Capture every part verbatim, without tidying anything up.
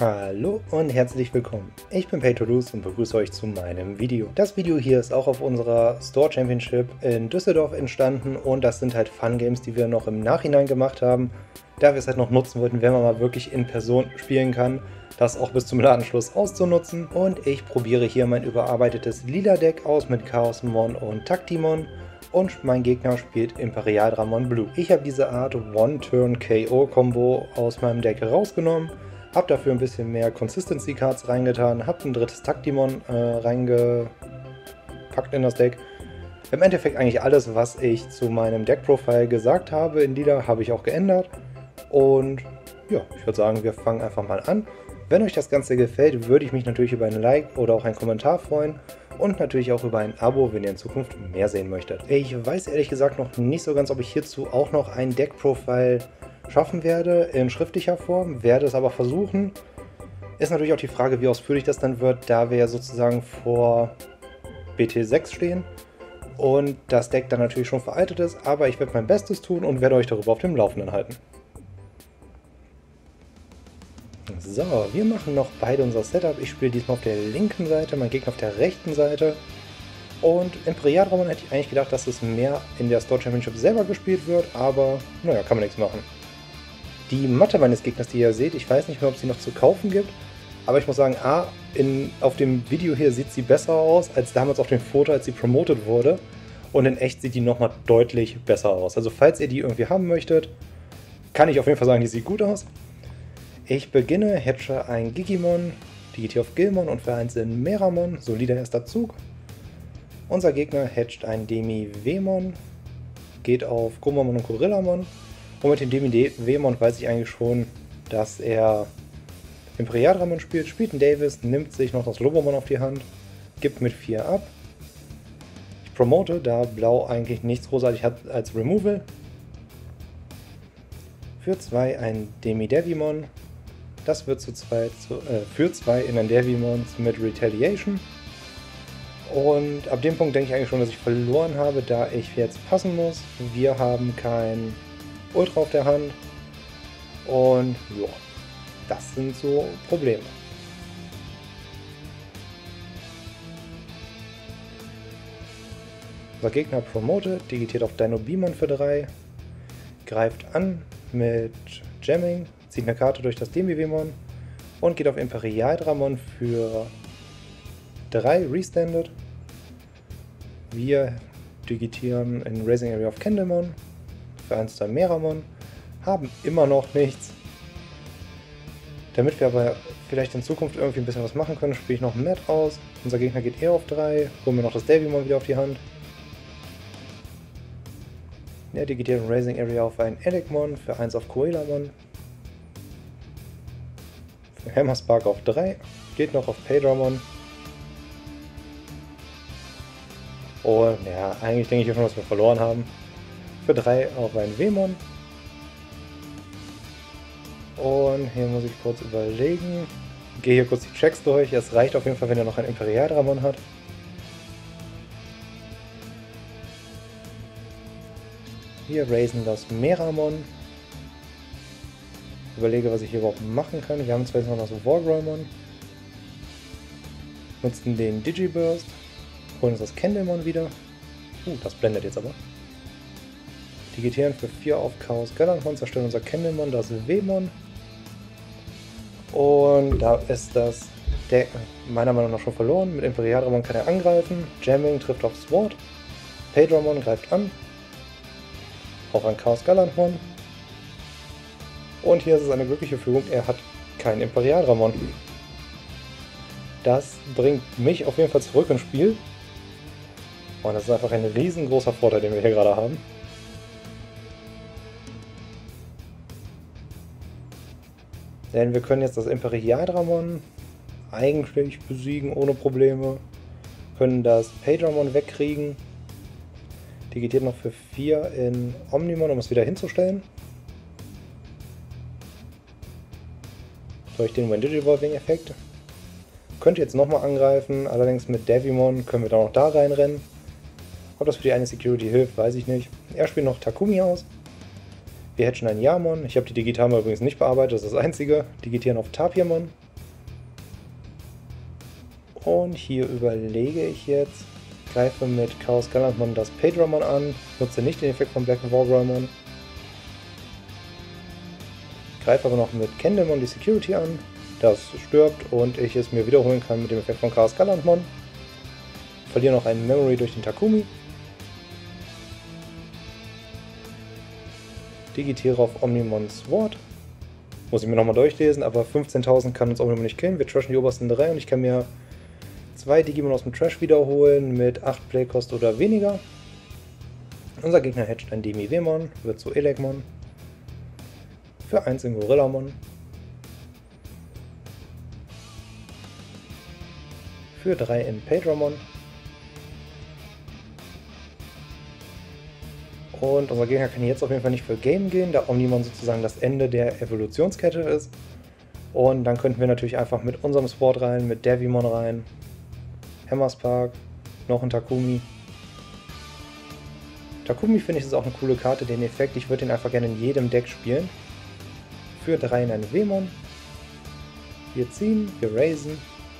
Hallo und herzlich willkommen. Ich bin PayToLose und begrüße euch zu meinem Video. Das Video hier ist auch auf unserer Store Championship in Düsseldorf entstanden und das sind halt Fun Games, die wir noch im Nachhinein gemacht haben, da wir es halt noch nutzen wollten, wenn man mal wirklich in Person spielen kann, das auch bis zum Ladenschluss auszunutzen. Und ich probiere hier mein überarbeitetes lila Deck aus mit Chaosmon und Taktimon. Und mein Gegner spielt Imperial Dramon Blue. Ich habe diese Art One-Turn-K O-Kombo aus meinem Deck rausgenommen, habe dafür ein bisschen mehr Consistency Cards reingetan, habe ein drittes Taktimon äh, reingepackt in das Deck. Im Endeffekt eigentlich alles, was ich zu meinem Deck-Profile gesagt habe in lila, habe ich auch geändert. Und ja, ich würde sagen, wir fangen einfach mal an. Wenn euch das Ganze gefällt, würde ich mich natürlich über ein Like oder auch einen Kommentar freuen. Und natürlich auch über ein Abo, wenn ihr in Zukunft mehr sehen möchtet. Ich weiß ehrlich gesagt noch nicht so ganz, ob ich hierzu auch noch ein Deck-Profile schaffen werde in schriftlicher Form, werde es aber versuchen. Ist natürlich auch die Frage, wie ausführlich das dann wird, da wir ja sozusagen vor B T sechs stehen und das Deck dann natürlich schon veraltet ist, aber ich werde mein Bestes tun und werde euch darüber auf dem Laufenden halten. So, wir machen noch beide unser Setup. Ich spiele diesmal auf der linken Seite, mein Gegner auf der rechten Seite. Und Imperial Dramon hätte ich eigentlich gedacht, dass es mehr in der Store Championship selber gespielt wird, aber naja, kann man nichts machen. Die Matte meines Gegners, die ihr seht, ich weiß nicht mehr, ob sie noch zu kaufen gibt, aber ich muss sagen, A, in, auf dem Video hier sieht sie besser aus als damals auf dem Foto, als sie promoted wurde. Und in echt sieht die nochmal deutlich besser aus. Also falls ihr die irgendwie haben möchtet, kann ich auf jeden Fall sagen, die sieht gut aus. Ich beginne, hatche ein Gigimon, digitiere auf Guilmon und vereinze in Meramon, solider erster Zug. Unser Gegner hatcht ein Demi-Vemon, geht auf Gomamon und Gorillamon. Und mit dem Demi-Vemon weiß ich eigentlich schon, dass er Imperial Dramon spielt, spielt einen Davis, nimmt sich noch das Lobomon auf die Hand, gibt mit vier ab. Ich promote, da Blau eigentlich nichts großartig hat als Removal. Für zwei ein Demi-Devimon. Das wird zu zwei, zu, äh, für zwei in ein Devimon mit Retaliation. Und ab dem Punkt denke ich eigentlich schon, dass ich verloren habe, da ich jetzt passen muss. Wir haben kein Ultra auf der Hand. Und ja, das sind so Probleme. Unser Gegner promotet, digitiert auf Dino-Beamon für drei, greift an mit Jamming, zieht eine Karte durch das Demi-Vemon und geht auf Imperial Dramon für drei Restanded. Wir digitieren in Raising Area of Candlemon für eins zwei Meramon, haben immer noch nichts. Damit wir aber vielleicht in Zukunft irgendwie ein bisschen was machen können, spiele ich noch Matt aus. Unser Gegner geht eher auf drei, holen wir noch das Devimon wieder auf die Hand. Er digitiert in Raising Area auf einen Elecmon für eins auf Coelamon. Für Hammerspark auf drei, geht noch auf Paydramon. Und ja, eigentlich denke ich schon, dass wir verloren haben. Für drei auf einen Vemon. Und hier muss ich kurz überlegen. Ich gehe hier kurz die Checks durch. Es reicht auf jeden Fall, wenn er noch ein Imperial Dramon hat. Wir raisen das Meramon. Überlege, was ich hier überhaupt machen kann. Wir haben zwar jetzt noch das Wargreymon. Nutzen den Digiburst. Holen uns das Candlemon wieder. Uh, das blendet jetzt aber. Digitieren für vier auf Chaos Gallantmon. Zerstören unser Candlemon, das Vemon. Und da ist das Deck meiner Meinung nach schon verloren. Mit Imperial Dramon kann er angreifen. Jamming trifft auf Sword. Paydramon greift an. Auch ein Chaos Gallantmon. Und hier ist es eine glückliche Fügung, er hat kein Imperial Dramon. Das bringt mich auf jeden Fall zurück ins Spiel. Und das ist einfach ein riesengroßer Vorteil, den wir hier gerade haben. Denn wir können jetzt das Imperial Dramon eigentlich besiegen ohne Probleme. Können das Paydramon wegkriegen. Digitiert noch für vier in Omnimon, um es wieder hinzustellen. Durch den When-Digivolving-Effekt. Könnte jetzt nochmal angreifen, allerdings mit Devimon können wir da noch da reinrennen. Ob das für die eine Security hilft, weiß ich nicht. Er spielt noch Takumi aus. Wir hatchen ein Yamon. Ich habe die Digitalma übrigens nicht bearbeitet, das ist das einzige. Digitieren auf Tapiamon. Und hier überlege ich jetzt, greife mit Chaos Gallantmon das Paydramon an, nutze nicht den Effekt von Black Wargreymon, greife aber noch mit Candlemon die Security an, das stirbt und ich es mir wiederholen kann mit dem Effekt von Chaos Gallantmon. Verliere noch einen Memory durch den Takumi. Digitiere auf Omnimon Sword. Muss ich mir nochmal durchlesen, aber fünfzehntausend kann uns Omnimon nicht killen. Wir trashen die obersten drei und ich kann mir zwei Digimon aus dem Trash wiederholen mit acht Playkost oder weniger. Unser Gegner hatcht ein Demi-Wemon, wird zu Elegmon. Für eins in Gorillamon. Für drei in Paydramon. Und unser Gegner kann jetzt auf jeden Fall nicht für Game gehen, da Omnimon sozusagen das Ende der Evolutionskette ist. Und dann könnten wir natürlich einfach mit unserem Sword rein, mit Devimon rein, Hammerspark, noch ein Takumi. Takumi finde ich ist auch eine coole Karte, den Effekt, ich würde den einfach gerne in jedem Deck spielen. Für drei in eine Wemon. Wir ziehen, wir raisen.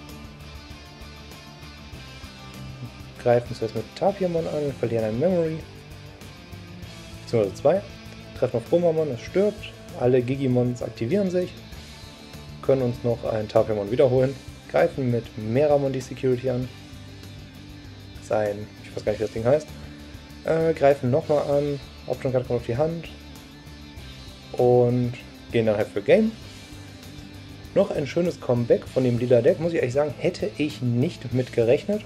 Greifen zuerst mit Tapiamon an, verlieren ein Memory. Beziehungsweise zwei. Treffen auf Romamon, es stirbt. Alle Gigimons aktivieren sich. Können uns noch ein Tapiamon wiederholen. Greifen mit Meramon die Security an. Sein, ich weiß gar nicht, wie das Ding heißt. Äh, greifen nochmal an. Option Card kommt auf die Hand. Und gehen dann halt für Game. Noch ein schönes Comeback von dem lila Deck, muss ich ehrlich sagen, hätte ich nicht mit gerechnet.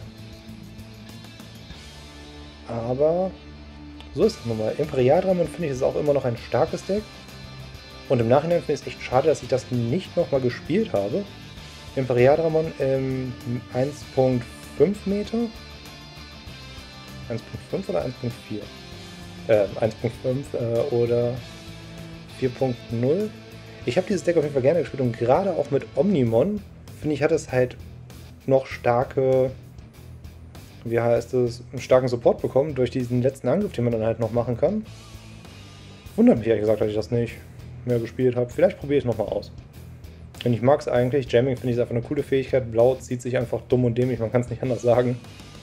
Aber so ist es nun mal. Imperialdramon finde ich ist auch immer noch ein starkes Deck. Und im Nachhinein finde ich es echt schade, dass ich das nicht nochmal gespielt habe. Imperialdramon im eins Punkt fünf Meter. eins Punkt fünf oder eins Punkt vier? Äh, eins Punkt fünf äh, oder vier Punkt null. Ich habe dieses Deck auf jeden Fall gerne gespielt und gerade auch mit Omnimon, finde ich, hat es halt noch starke, wie heißt es, einen starken Support bekommen durch diesen letzten Angriff, den man dann halt noch machen kann. Wundert mich ehrlich gesagt, dass ich das nicht mehr gespielt habe. Vielleicht probiere ich es nochmal aus. Denn ich mag es eigentlich. Jamming finde ich einfach eine coole Fähigkeit. Blau zieht sich einfach dumm und dämlich, man kann es nicht anders sagen.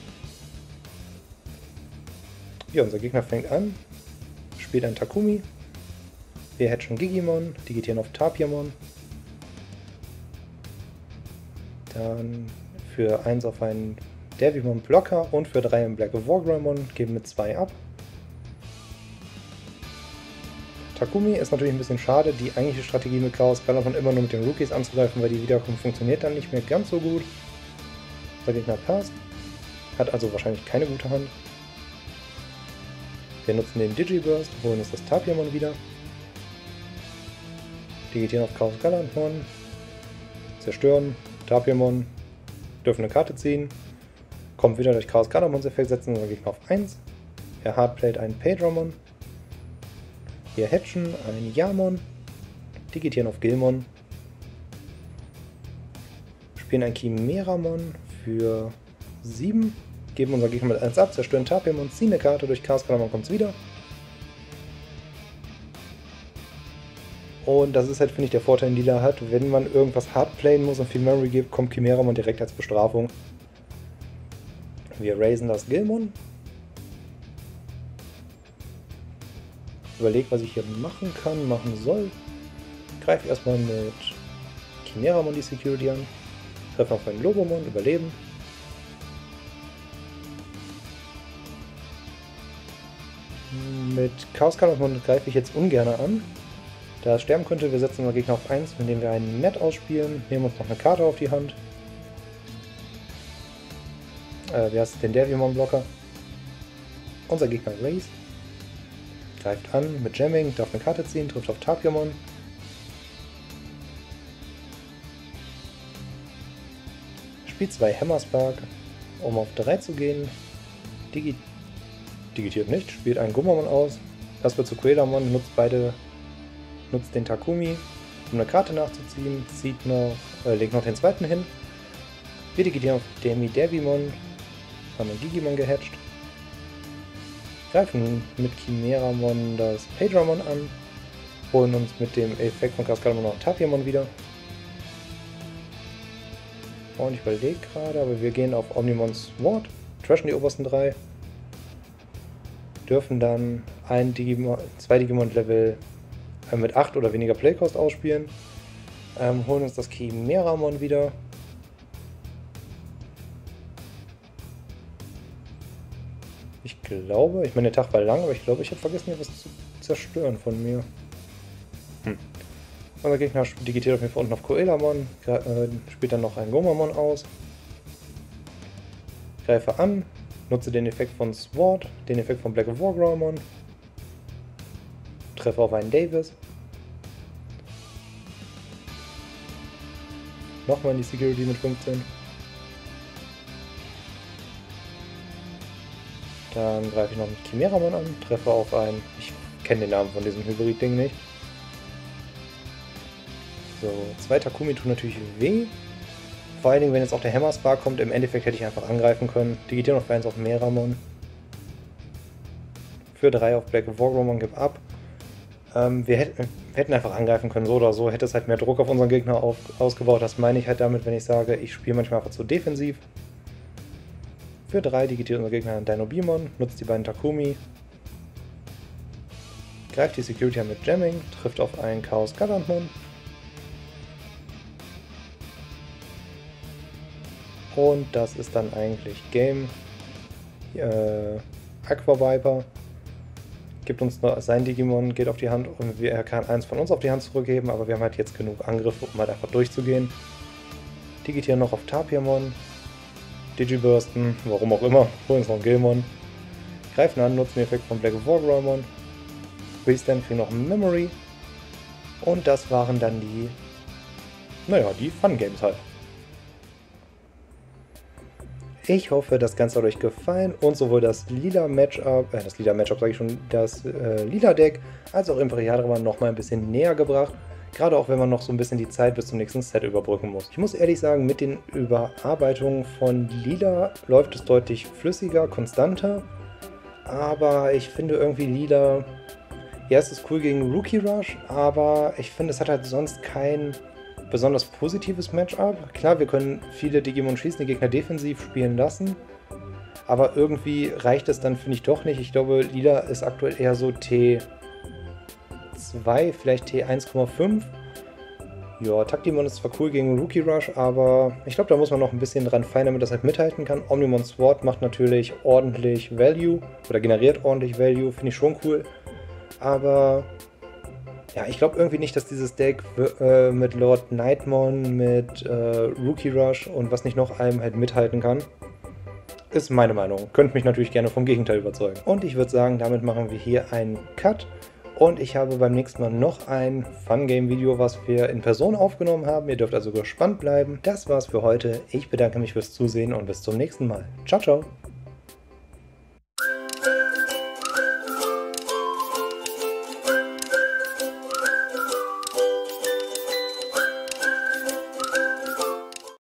Ja, unser Gegner fängt an, spielt ein Takumi. Wir hatchen Gigimon, digitieren auf Tapiamon. Dann für eins auf einen Devimon Blocker und für drei im Black Wargreymon, geben mit zwei ab. Takumi ist natürlich ein bisschen schade, die eigentliche Strategie mit Chaos Gallantmon immer nur mit den Rookies anzugreifen, weil die Wiederkunft funktioniert dann nicht mehr ganz so gut. Der Gegner passt, hat also wahrscheinlich keine gute Hand. Wir nutzen den Digiburst, holen uns das Tapiamon wieder. Digitieren auf Chaos Gallantmon, zerstören, Tapiamon, dürfen eine Karte ziehen, kommt wieder durch Chaos Gallantmons Effekt, setzen unseren Gegner auf eins. Er hardplayt einen Paydramon. Wir hatchen einen Yamon, digitieren auf Gilmon, spielen ein Chimeramon für sieben, geben unser Gegner mit eins ab, zerstören Tapiamon, ziehen eine Karte, durch Chaos Gallantmon kommt es wieder. Und das ist halt, finde ich, der Vorteil, den Lila hat. Wenn man irgendwas hardplayen muss und viel Memory gibt, kommt Chimeramon direkt als Bestrafung. Wir raisen das Gilmon. Überlegt, was ich hier machen kann, machen soll. Greife erstmal mit Chimeramon die Security an. Treffe auf einen Lobomon, überleben. Mit Chaos Gallantmon greife ich jetzt ungern an. Da es sterben könnte, wir setzen unseren Gegner auf eins, indem wir einen Matt ausspielen, nehmen uns noch eine Karte auf die Hand. Äh, wie heißt es, den Devimon Blocker. Unser Gegner raised. Greift an mit Jamming, darf eine Karte ziehen, trifft auf Tapiamon. Spielt zwei Hammerspark, um auf drei zu gehen. Digi digitiert nicht, spielt einen Gummamon aus. Das wird zu Coelamon, nutzt beide. Nutzt den Takumi, um eine Karte nachzuziehen, zieht noch, äh, legt noch den zweiten hin. Wir digitieren auf Demi Devimon, haben einen Gigimon gehatcht. Greifen mit Chimeramon das Paydramon an, holen uns mit dem Effekt von Chaos Gallantmon noch Tapiamon wieder. Und ich überlege gerade, aber wir gehen auf Omnimon Sword, trashen die obersten drei. Dürfen dann ein Digimon, zwei Digimon-Level äh, mit acht oder weniger Playcost ausspielen. Ähm, holen uns das Chimeramon wieder. Ich glaube, ich meine, der Tag war lang, aber ich glaube, ich habe vergessen, hier was zu zerstören von mir. Hm. Unser Gegner digitiert auf jeden Fall unten auf Coelamon, äh, spielt dann noch ein Gomamon aus. Greife an, nutze den Effekt von Sword, den Effekt von Black Wargrawlmon. Treffe auf einen Davis. Nochmal in die Security mit fünfzehn. Dann greife ich noch mit Chimeramon an, treffe auf einen, ich kenne den Namen von diesem Hybrid-Ding nicht. So, zwei Takumi tun natürlich weh. Vor allen Dingen, wenn jetzt auch der Hammerspar kommt, im Endeffekt hätte ich einfach angreifen können. Digitieren auf eins auf Meramon. Für drei auf Black Wargrawlmon, gib ab. Ähm, wir, hätt, wir hätten einfach angreifen können, so oder so. Hätte es halt mehr Druck auf unseren Gegner auf, ausgebaut. Das meine ich halt damit, wenn ich sage, ich spiele manchmal einfach zu defensiv. Für drei digitiert unser Gegner einen Dinobimon, nutzt die beiden Takumi. Greift die Security an mit Jamming, trifft auf einen Chaos Gallantmon. Und das ist dann eigentlich Game. Äh, Aqua Viper gibt uns noch sein Digimon, geht auf die Hand und er kann eins von uns auf die Hand zurückgeben, aber wir haben halt jetzt genug Angriffe, um halt einfach durchzugehen. Digitieren noch auf Tapiamon, Digibursten, warum auch immer, holen uns noch einen Gilmon. Greifen an, nutzen den Effekt von Black Wargrawlmon. Restand kriegen noch ein Memory. Und das waren dann die, naja, die Fun Games halt. Ich hoffe, das Ganze hat euch gefallen und sowohl das lila Matchup, äh, das lila Matchup sage ich schon, das äh, lila Deck, als auch Imperial noch mal ein bisschen näher gebracht. Gerade auch wenn man noch so ein bisschen die Zeit bis zum nächsten Set überbrücken muss. Ich muss ehrlich sagen, mit den Überarbeitungen von Lila läuft es deutlich flüssiger, konstanter. Aber ich finde irgendwie Lila, ja, es ist cool gegen Rookie Rush, aber ich finde, es hat halt sonst kein besonders positives Matchup. Klar, wir können viele Digimon schießen, die Gegner defensiv spielen lassen. Aber irgendwie reicht es dann, finde ich, doch nicht. Ich glaube, Lila ist aktuell eher so T zwei, vielleicht T eins Komma fünf. Ja, Taktimon ist zwar cool gegen Rookie Rush, aber ich glaube, da muss man noch ein bisschen dran feilen, damit das halt mithalten kann. Omnimon Sword macht natürlich ordentlich Value oder generiert ordentlich Value, finde ich schon cool. Aber ja, ich glaube irgendwie nicht, dass dieses Deck äh, mit Lord Nightmon, mit äh, Rookie Rush und was nicht noch allem halt mithalten kann. Ist meine Meinung. Könnt mich natürlich gerne vom Gegenteil überzeugen. Und ich würde sagen, damit machen wir hier einen Cut. Und ich habe beim nächsten Mal noch ein Fun-Game-Video, was wir in Person aufgenommen haben. Ihr dürft also gespannt bleiben. Das war's für heute. Ich bedanke mich fürs Zusehen und bis zum nächsten Mal. Ciao, ciao!